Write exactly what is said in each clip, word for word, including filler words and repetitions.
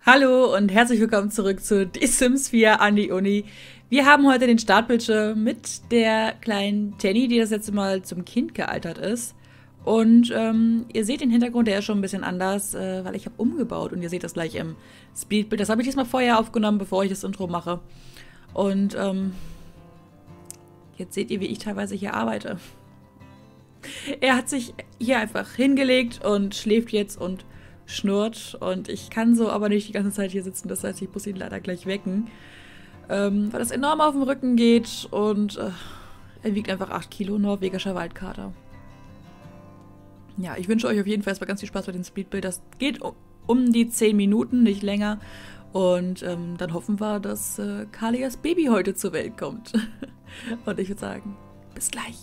Hallo und herzlich willkommen zurück zu Die Sims vier an die Uni. Wir haben heute den Startbildschirm mit der kleinen Jenny, die das letzte Mal zum Kind gealtert ist. Und ähm, ihr seht den Hintergrund, der ist schon ein bisschen anders, äh, weil ich habe umgebaut und ihr seht das gleich im Speedbild. Das habe ich diesmal vorher aufgenommen, bevor ich das Intro mache. Und ähm, jetzt seht ihr, wie ich teilweise hier arbeite. Er hat sich hier einfach hingelegt und schläft jetzt und schnurrt. Und ich kann so aber nicht die ganze Zeit hier sitzen. Das heißt, ich muss ihn leider gleich wecken. Ähm, weil das enorm auf den Rücken geht. Und äh, er wiegt einfach acht Kilo, norwegischer Waldkater. Ja, ich wünsche euch auf jeden Fall erstmal ganz viel Spaß bei dem Speedbild. Das geht um die zehn Minuten, nicht länger. Und ähm, dann hoffen wir, dass äh, Kalias Baby heute zur Welt kommt. Und ich würde sagen, bis gleich.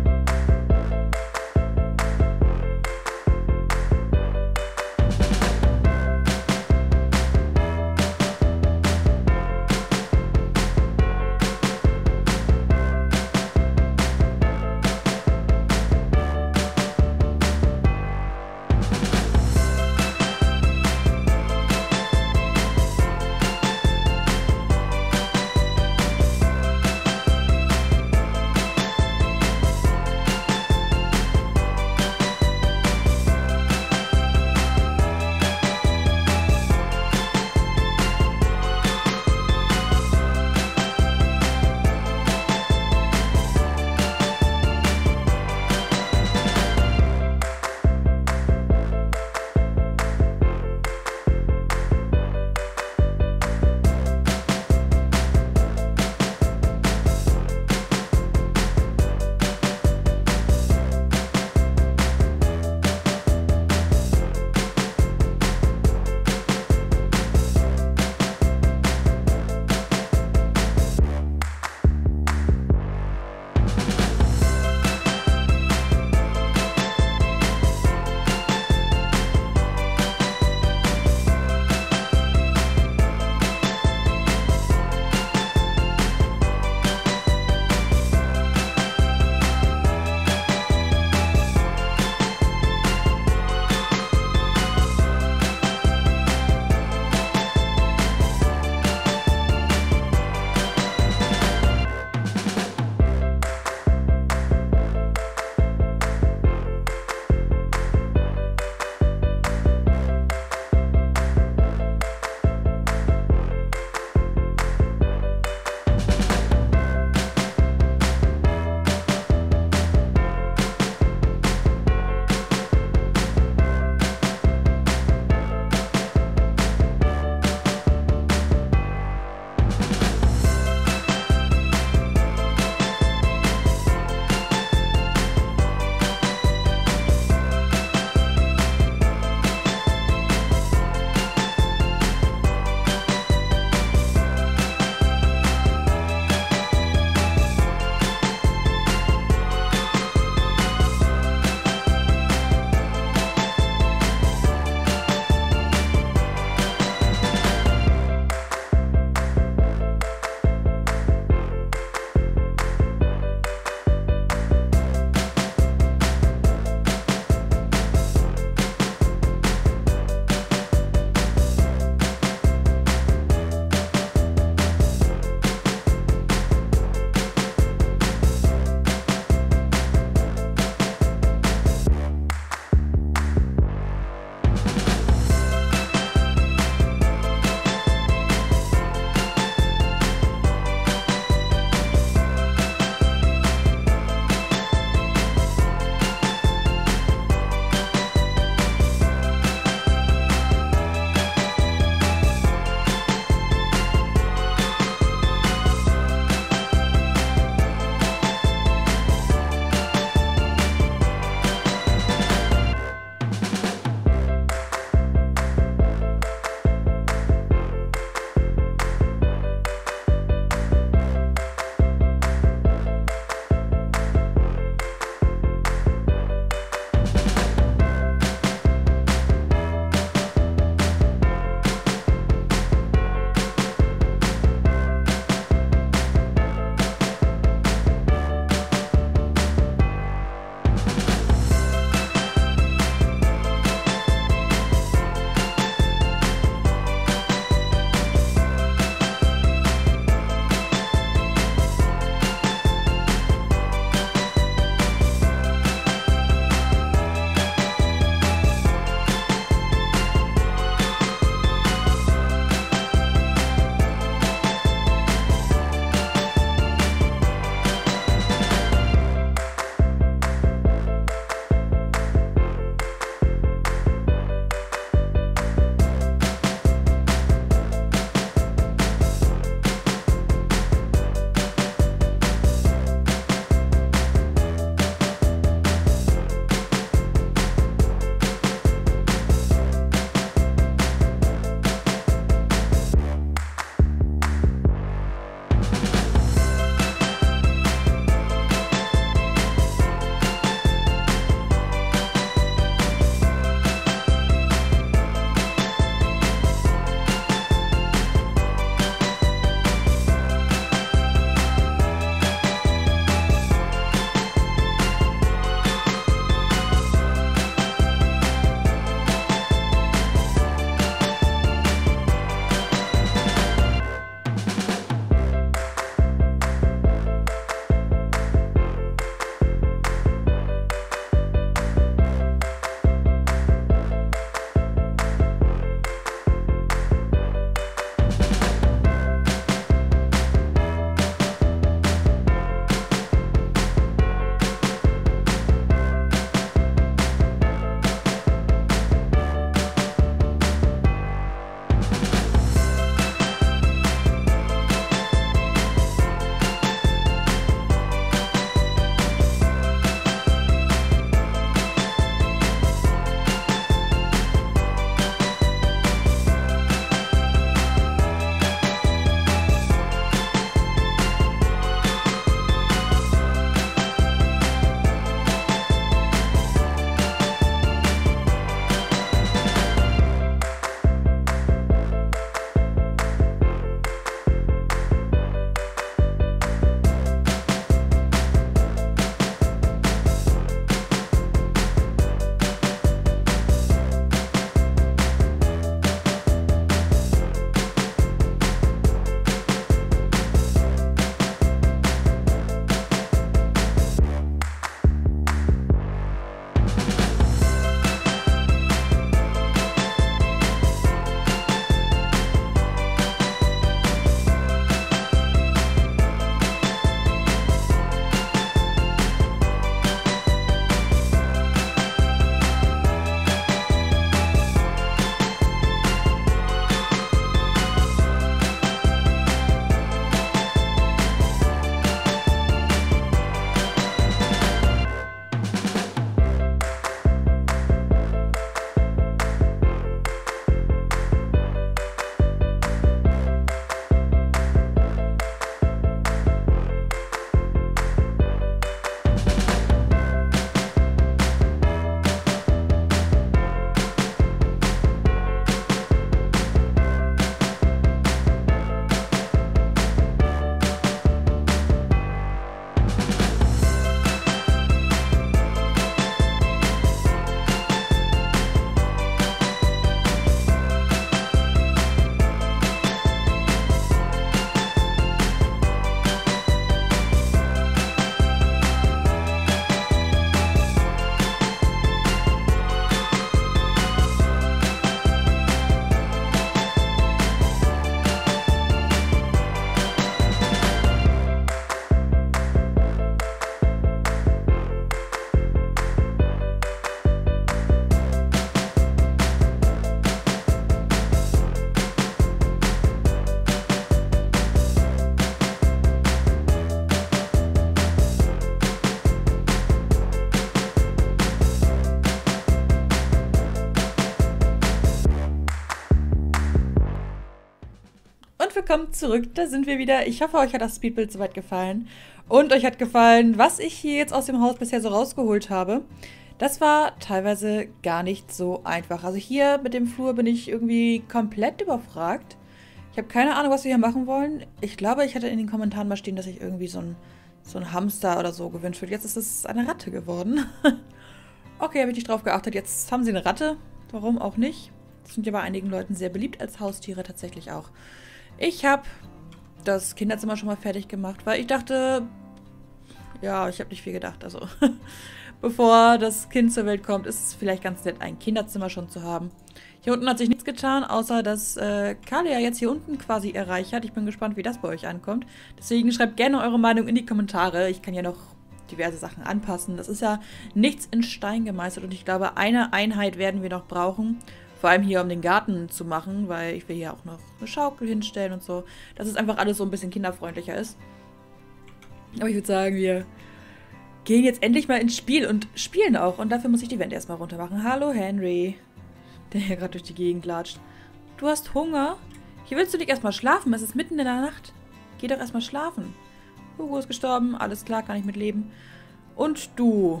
willkommen zurück. Da sind wir wieder. Ich hoffe, euch hat das Speedbild soweit gefallen. Und euch hat gefallen, was ich hier jetzt aus dem Haus bisher so rausgeholt habe. Das war teilweise gar nicht so einfach. Also hier mit dem Flur bin ich irgendwie komplett überfragt. Ich habe keine Ahnung, was wir hier machen wollen. Ich glaube, ich hatte in den Kommentaren mal stehen, dass ich irgendwie so ein, so ein Hamster oder so gewünscht wird. Jetzt ist es eine Ratte geworden. Okay, habe ich nicht drauf geachtet. Jetzt haben sie eine Ratte. Warum auch nicht? Das sind ja bei einigen Leuten sehr beliebt als Haustiere tatsächlich auch. Ich habe das Kinderzimmer schon mal fertig gemacht, weil ich dachte, ja, ich habe nicht viel gedacht. Also, bevor das Kind zur Welt kommt, ist es vielleicht ganz nett, ein Kinderzimmer schon zu haben. Hier unten hat sich nichts getan, außer dass äh, Kalia jetzt hier unten quasi erreicht. Ich bin gespannt, wie das bei euch ankommt. Deswegen schreibt gerne eure Meinung in die Kommentare. Ich kann ja noch diverse Sachen anpassen. Das ist ja nichts in Stein gemeißelt und ich glaube, eine Einheit werden wir noch brauchen. Vor allem hier, um den Garten zu machen, weil ich will hier auch noch eine Schaukel hinstellen und so. Dass es einfach alles so ein bisschen kinderfreundlicher ist. Aber ich würde sagen, wir gehen jetzt endlich mal ins Spiel und spielen auch. Und dafür muss ich die Wände erstmal runter machen. Hallo Henry, der hier gerade durch die Gegend latscht. Du hast Hunger? Hier willst du nicht erstmal schlafen? Es ist mitten in der Nacht. Geh doch erstmal schlafen. Hugo ist gestorben, alles klar, kann ich mitleben. Und du?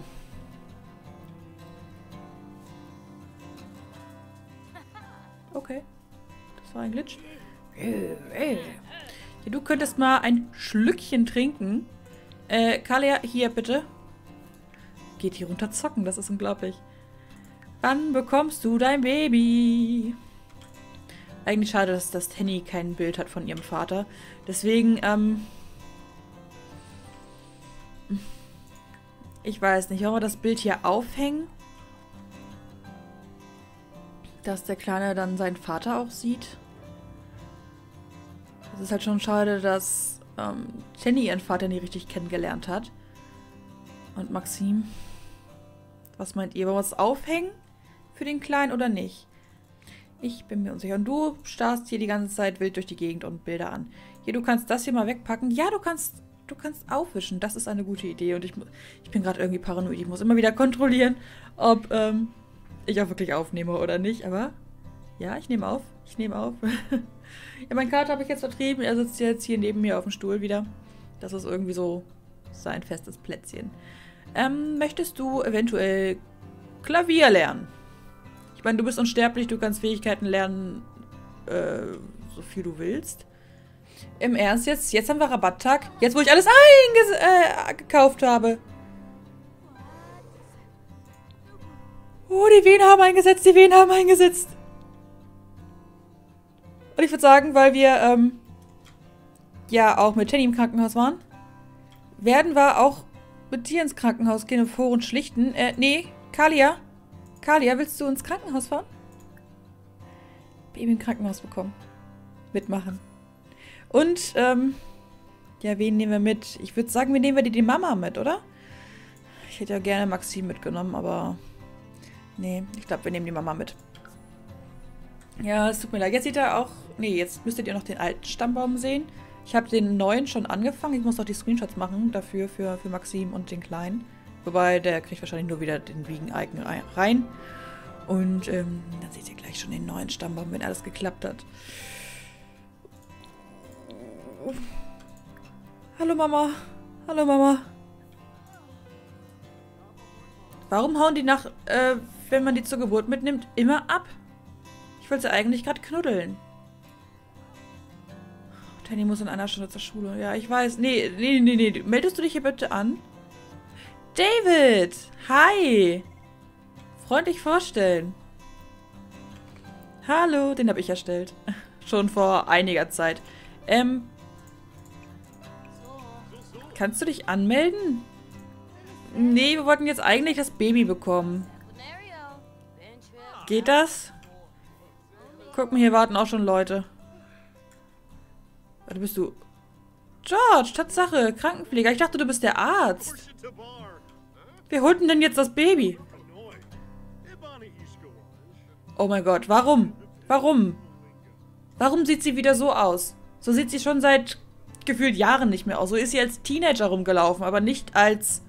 Okay, das war ein Glitch. Ja, du könntest mal ein Schlückchen trinken. Äh, Kalia, hier bitte. Geht hier runter zocken, das ist unglaublich. Wann bekommst du dein Baby? Eigentlich schade, dass das Tenny kein Bild hat von ihrem Vater. Deswegen, ähm... ich weiß nicht, wollen wir das Bild hier aufhängen? Dass der Kleine dann seinen Vater auch sieht. Es ist halt schon schade, dass ähm, Jenny ihren Vater nie richtig kennengelernt hat. Und Maxim. Was meint ihr? Wollen wir es aufhängen? Für den Kleinen oder nicht? Ich bin mir unsicher. Und du starrst hier die ganze Zeit wild durch die Gegend und Bilder an. Hier, du kannst das hier mal wegpacken. Ja, du kannst... Du kannst aufwischen, das ist eine gute Idee. Und ich, ich bin gerade irgendwie paranoid. Ich muss immer wieder kontrollieren, ob ähm, ich auch wirklich aufnehme oder nicht. Aber ja, ich nehme auf. Ich nehme auf. Ja, meinen Kater habe ich jetzt vertrieben. Er sitzt jetzt hier neben mir auf dem Stuhl wieder. Das ist irgendwie so sein festes Plätzchen. Ähm, möchtest du eventuell Klavier lernen? Ich meine, du bist unsterblich, du kannst Fähigkeiten lernen, äh, so viel du willst. Im Ernst jetzt? Jetzt haben wir Rabatttag? Jetzt, wo ich alles eingekauft äh, habe. Oh, die Wehen haben eingesetzt, die Wehen haben eingesetzt. Und ich würde sagen, weil wir, ähm, ja, auch mit Jenny im Krankenhaus waren, werden wir auch mit dir ins Krankenhaus gehen und Foren schlichten. Äh, nee, Kalia. Kalia, willst du ins Krankenhaus fahren? Baby im Krankenhaus bekommen. Mitmachen. Und, ähm, ja, wen nehmen wir mit? Ich würde sagen, wir nehmen wir die, die Mama mit, oder? Ich hätte ja gerne Maxim mitgenommen, aber nee, ich glaube, wir nehmen die Mama mit. Ja, es tut mir leid. Jetzt seht ihr auch, nee, jetzt müsstet ihr noch den alten Stammbaum sehen. Ich habe den neuen schon angefangen. Ich muss noch die Screenshots machen dafür, für, für Maxim und den Kleinen. Wobei, der kriegt wahrscheinlich nur wieder den Wiegen-Icon rein. Und, ähm, dann seht ihr gleich schon den neuen Stammbaum, wenn alles geklappt hat. Hallo Mama. Hallo Mama. Warum hauen die nach, äh, wenn man die zur Geburt mitnimmt, immer ab? Ich wollte sie eigentlich gerade knuddeln. Tenny muss in einer Stunde zur Schule. Ja, ich weiß. Nee, nee, nee, nee. Meldest du dich hier bitte an? David! Hi! Freundlich vorstellen. Hallo, den habe ich erstellt. Schon vor einiger Zeit. Ähm, kannst du dich anmelden? Nee, wir wollten jetzt eigentlich das Baby bekommen. Geht das? Guck mal, hier warten auch schon Leute. Warte, bist du... George, Tatsache, Krankenpfleger. Ich dachte, du bist der Arzt. Wer holt denn jetzt das Baby? Oh mein Gott, warum? Warum? Warum sieht sie wieder so aus? So sieht sie schon seit gefühlt Jahren nicht mehr aus. So ist sie als Teenager rumgelaufen, aber nicht als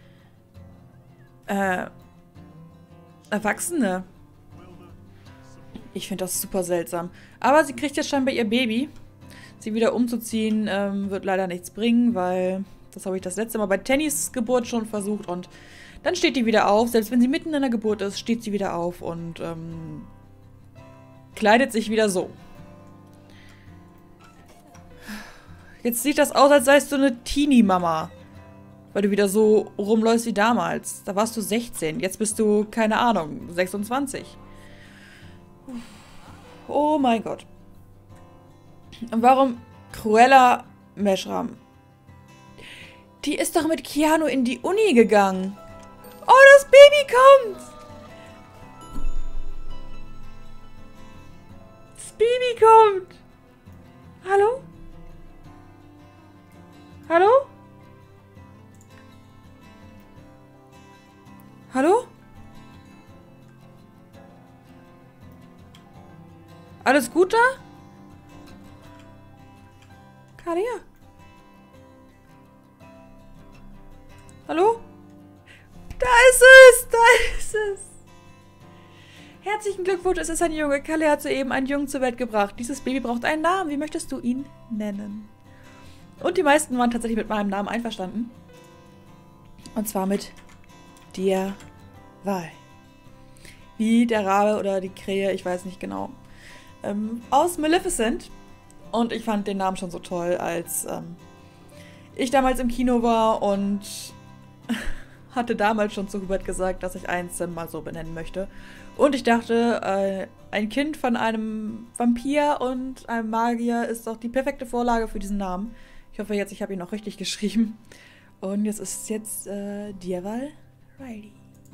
äh, Erwachsene. Ich finde das super seltsam. Aber sie kriegt jetzt scheinbar ihr Baby. Sie wieder umzuziehen, ähm, wird leider nichts bringen, weil das habe ich das letzte Mal bei Tennys Geburt schon versucht und dann steht die wieder auf. Selbst wenn sie mitten in der Geburt ist, steht sie wieder auf und ähm, kleidet sich wieder so. Jetzt sieht das aus, als seist du eine Teenie-Mama. Weil du wieder so rumläufst wie damals. Da warst du sechzehn. Jetzt bist du, keine Ahnung, sechsundzwanzig. Oh mein Gott. Und warum Cruella Meshram? Die ist doch mit Keanu in die Uni gegangen. Oh, das Baby kommt! Das Baby kommt! Hallo? Hallo? Hallo? Alles gut da? Kalia? Hallo? Da ist es! Da ist es! Herzlichen Glückwunsch, es ist ein Junge. Kalia hat soeben einen Jungen zur Welt gebracht. Dieses Baby braucht einen Namen. Wie möchtest du ihn nennen? Und die meisten waren tatsächlich mit meinem Namen einverstanden. Und zwar mit dir Wahl. Wie der Rabe oder die Krähe, ich weiß nicht genau. Ähm, aus Maleficent. Und ich fand den Namen schon so toll, als ähm, ich damals im Kino war und hatte damals schon zu Hubert gesagt, dass ich eins mal so benennen möchte. Und ich dachte, äh, ein Kind von einem Vampir und einem Magier ist doch die perfekte Vorlage für diesen Namen. Ich hoffe jetzt, ich habe ihn auch richtig geschrieben. Und jetzt ist jetzt äh, Dirval Riley.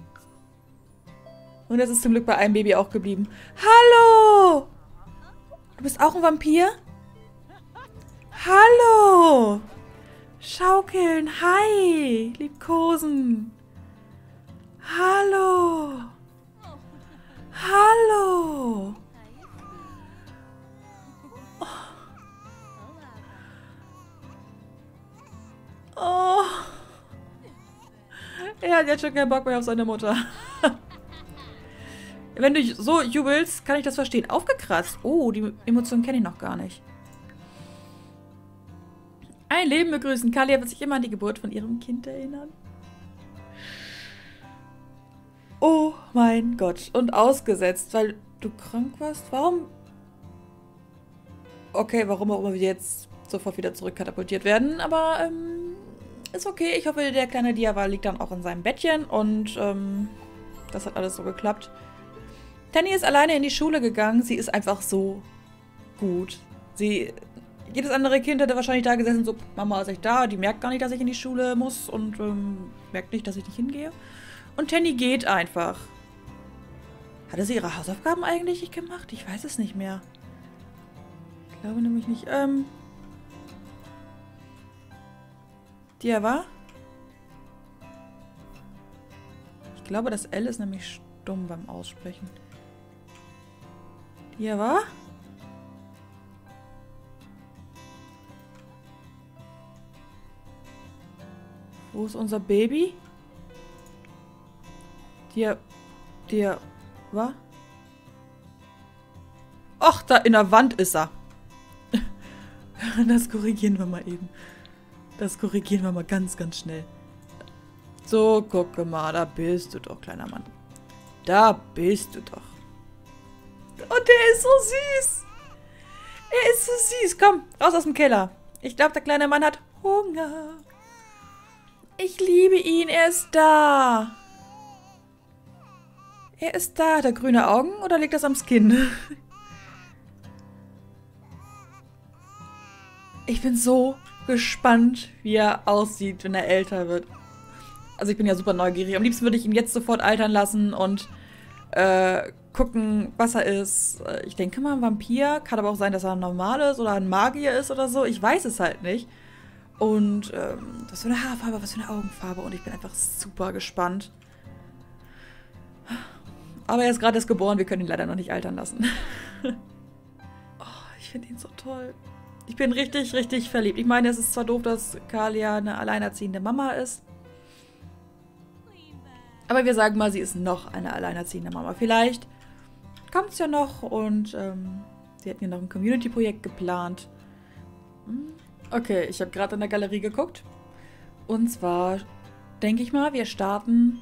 Und das ist zum Glück bei einem Baby auch geblieben. Hallo! Du bist auch ein Vampir? Hallo! Schaukeln, hi! Liebkosen! Hallo! Hallo! Oh. Oh. Er hat jetzt schon keinen Bock mehr auf seine Mutter. Wenn du so jubelst, kann ich das verstehen. Aufgekratzt. Oh, die Emotionen kenne ich noch gar nicht. Ein Leben begrüßen. Kalia wird sich immer an die Geburt von ihrem Kind erinnern. Oh mein Gott. Und ausgesetzt, weil du krank warst? Warum? Okay, warum auch immer wir jetzt sofort wieder zurückkatapultiert werden. Aber, ähm, ist okay. Ich hoffe, der kleine Diaval liegt dann auch in seinem Bettchen. Und, ähm, das hat alles so geklappt. Tenny ist alleine in die Schule gegangen. Sie ist einfach so gut. Sie... Jedes andere Kind hätte wahrscheinlich da gesessen, so, Mama ist echt da, die merkt gar nicht, dass ich in die Schule muss und ähm, merkt nicht, dass ich nicht hingehe. Und Tenny geht einfach. Hatte sie ihre Hausaufgaben eigentlich gemacht? Ich weiß es nicht mehr. Ich glaube nämlich nicht. Ähm. Die war? Ich glaube, das L ist nämlich stumm beim Aussprechen. Die war? Wo ist unser Baby? Der, der, was? Ach, da in der Wand ist er. Das korrigieren wir mal eben. Das korrigieren wir mal ganz, ganz schnell. So, gucke mal, da bist du doch, kleiner Mann. Da bist du doch. Und der ist so süß. Er ist so süß. Komm, raus aus dem Keller. Ich glaube, der kleine Mann hat Hunger. Ich liebe ihn, er ist da. Er ist da. Hat er grüne Augen oder liegt das am Skin? Ich bin so gespannt, wie er aussieht, wenn er älter wird. Also ich bin ja super neugierig. Am liebsten würde ich ihn jetzt sofort altern lassen und äh, gucken, was er ist. Ich denke mal, ein Vampir. Kann aber auch sein, dass er ein normales oder ein Magier ist oder so. Ich weiß es halt nicht. Und ähm, was für eine Haarfarbe, was für eine Augenfarbe. Und ich bin einfach super gespannt. Aber er ist gerade erst geboren, wir können ihn leider noch nicht altern lassen. Oh, ich finde ihn so toll. Ich bin richtig, richtig verliebt. Ich meine, es ist zwar doof, dass Kalia eine alleinerziehende Mama ist. Aber wir sagen mal, sie ist noch eine alleinerziehende Mama. Vielleicht kommt es ja noch und ähm, sie hatten ja noch ein Community-Projekt geplant. Okay, ich habe gerade in der Galerie geguckt. Und zwar denke ich mal, wir starten...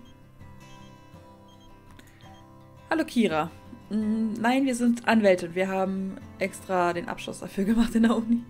Hallo Kira. Nein, wir sind Anwältin. Wir haben extra den Abschluss dafür gemacht in der Uni.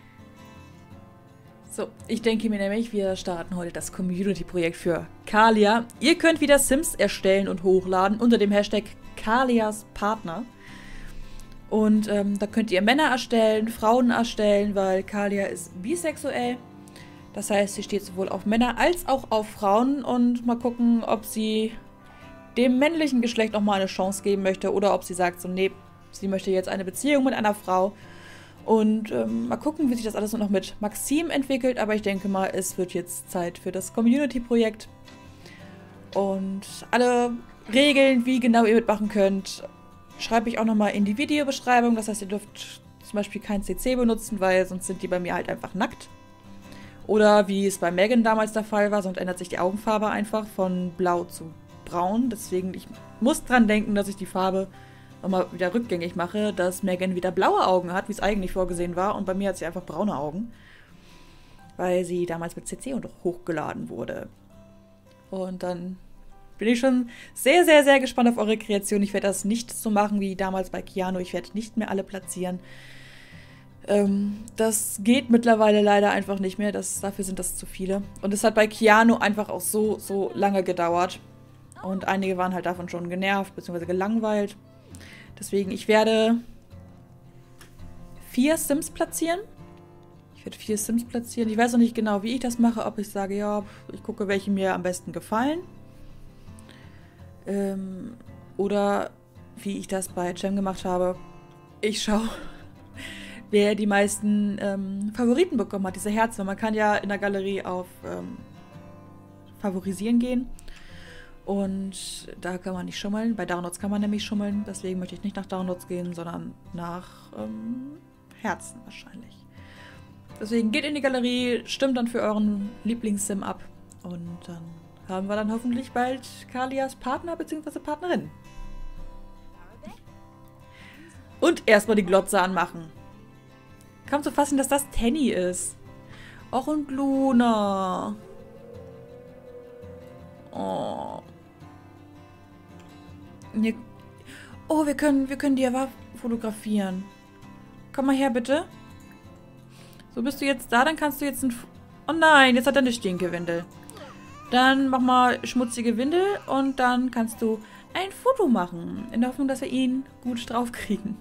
So, ich denke mir nämlich, wir starten heute das Community-Projekt für Kalia. Ihr könnt wieder Sims erstellen und hochladen unter dem Hashtag Kalias Partner. Und ähm, da könnt ihr Männer erstellen, Frauen erstellen, weil Kalia ist bisexuell. Das heißt, sie steht sowohl auf Männer als auch auf Frauen. Und mal gucken, ob sie dem männlichen Geschlecht nochmal eine Chance geben möchte oder ob sie sagt, so nee, sie möchte jetzt eine Beziehung mit einer Frau. Und ähm, mal gucken, wie sich das alles noch mit Maxim entwickelt. Aber ich denke mal, es wird jetzt Zeit für das Community-Projekt. Und alle Regeln, wie genau ihr mitmachen könnt, schreibe ich auch nochmal in die Videobeschreibung. Das heißt, ihr dürft zum Beispiel kein C C benutzen, weil sonst sind die bei mir halt einfach nackt. Oder wie es bei Megan damals der Fall war, sonst ändert sich die Augenfarbe einfach von blau zu braun. Deswegen, ich muss dran denken, dass ich die Farbe nochmal wieder rückgängig mache, dass Megan wieder blaue Augen hat, wie es eigentlich vorgesehen war. Und bei mir hat sie einfach braune Augen, weil sie damals mit C C hochgeladen wurde. Und dann bin ich schon sehr, sehr, sehr gespannt auf eure Kreation. Ich werde das nicht so machen wie damals bei Keanu. Ich werde nicht mehr alle platzieren. Ähm, das geht mittlerweile leider einfach nicht mehr. Das, dafür sind das zu viele. Und es hat bei Keanu einfach auch so, so lange gedauert. Und einige waren halt davon schon genervt bzw. gelangweilt. Deswegen, ich werde vier Sims platzieren. Ich werde vier Sims platzieren. Ich weiß noch nicht genau, wie ich das mache. Ob ich sage, ja, ich gucke, welche mir am besten gefallen. Ähm, oder wie ich das bei Cem gemacht habe. Ich schaue, wer die meisten ähm, Favoriten bekommen hat, diese Herzen. Man kann ja in der Galerie auf ähm, Favorisieren gehen. Und da kann man nicht schummeln. Bei Downloads kann man nämlich schummeln. Deswegen möchte ich nicht nach Downloads gehen, sondern nach ähm, Herzen wahrscheinlich. Deswegen geht in die Galerie, stimmt dann für euren Lieblingssim ab. Und dann haben wir dann hoffentlich bald Kalias Partner bzw. Partnerin. Und erstmal die Glotze anmachen. Kaum zu fassen, dass das Tenny ist. Och, und Luna. Oh. Oh, wir können, wir können die ja fotografieren. Komm mal her, bitte. So, bist du jetzt da? Dann kannst du jetzt ein... Oh nein, jetzt hat er eine Stinkewindel. Dann mach mal schmutzige Windel und dann kannst du ein Foto machen. In der Hoffnung, dass wir ihn gut drauf kriegen.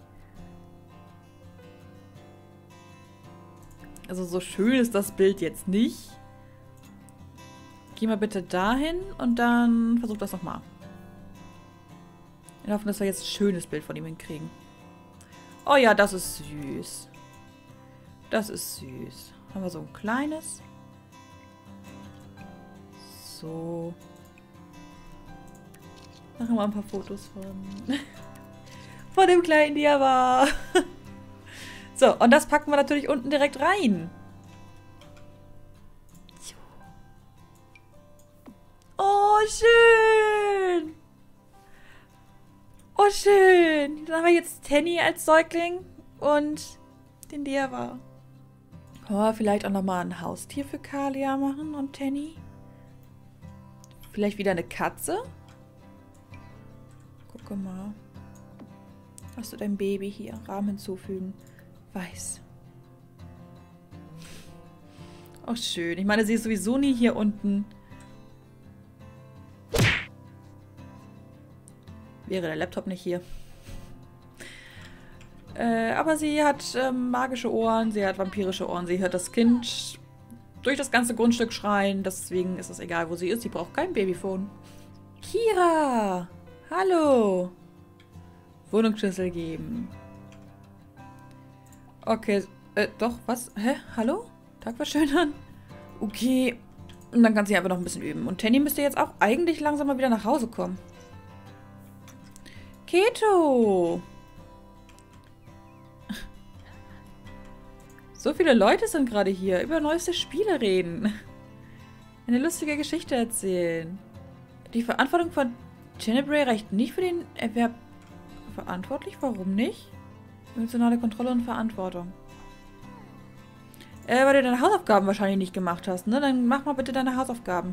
Also so schön ist das Bild jetzt nicht. Geh mal bitte dahin und dann versuch das nochmal. In der Hoffnung, dass wir jetzt ein schönes Bild von ihm hinkriegen. Oh ja, das ist süß. Das ist süß. Haben wir so ein kleines. So. Machen wir ein paar Fotos von, von dem kleinen Diava. So, und das packen wir natürlich unten direkt rein. Oh, schön. Oh, schön. Dann haben wir jetzt Tenny als Säugling und den Diava. Können wir vielleicht auch nochmal ein Haustier für Kalia machen und Tenny? Vielleicht wieder eine Katze? Guck mal. Hast du dein Baby hier? Rahmen hinzufügen. Weiß. Oh, schön. Ich meine, sie ist sowieso nie hier unten. Wäre der Laptop nicht hier. Äh, aber sie hat ähm, magische Ohren, sie hat vampirische Ohren. Sie hört das Kind durch das ganze Grundstück schreien. Deswegen ist es egal, wo sie ist. Sie braucht kein Babyphone. Kira! Hallo! Wohnungsschlüssel geben. Okay, äh, doch, was? Hä? Hallo? Tag war schön an. Okay. Und dann kann sie einfach noch ein bisschen üben. Und Tenny müsste jetzt auch eigentlich langsam mal wieder nach Hause kommen. Keto! So viele Leute sind gerade hier. Über neueste Spiele reden. Eine lustige Geschichte erzählen. Die Verantwortung von Tenebrae reicht nicht für den Erwerb verantwortlich? Warum nicht? Emotionale Kontrolle und Verantwortung. Äh, weil du deine Hausaufgaben wahrscheinlich nicht gemacht hast, ne? Dann mach mal bitte deine Hausaufgaben.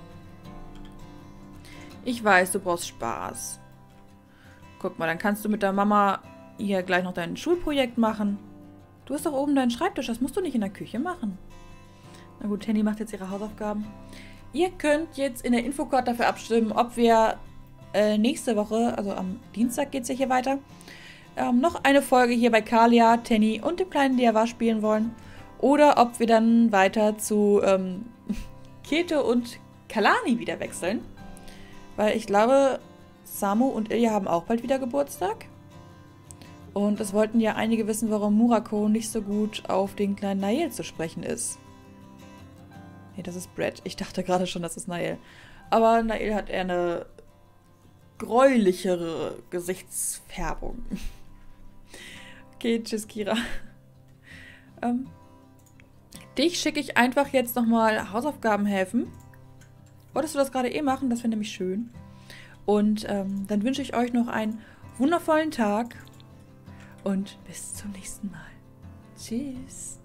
Ich weiß, du brauchst Spaß. Guck mal, dann kannst du mit der Mama hier gleich noch dein Schulprojekt machen. Du hast doch oben deinen Schreibtisch, das musst du nicht in der Küche machen. Na gut, Tanny macht jetzt ihre Hausaufgaben. Ihr könnt jetzt in der Infocard dafür abstimmen, ob wir äh, nächste Woche, also am Dienstag geht es ja hier weiter, ähm, noch eine Folge hier bei Kalia, Tanny und dem kleinen Diawa spielen wollen. Oder ob wir dann weiter zu ähm, Kete und Kalani wieder wechseln. Weil ich glaube, Samu und Ilja haben auch bald wieder Geburtstag. Und es wollten ja einige wissen, warum Murako nicht so gut auf den kleinen Nael zu sprechen ist. Nee, das ist Brett. Ich dachte gerade schon, das ist Nael. Aber Nael hat eher eine gräulichere Gesichtsfärbung. Okay, tschüss, Kira. Ähm, dich schicke ich einfach jetzt nochmal Hausaufgaben helfen. Wolltest du das gerade eh machen? Das wäre nämlich schön. Und ähm, dann wünsche ich euch noch einen wundervollen Tag. Und bis zum nächsten Mal. Tschüss.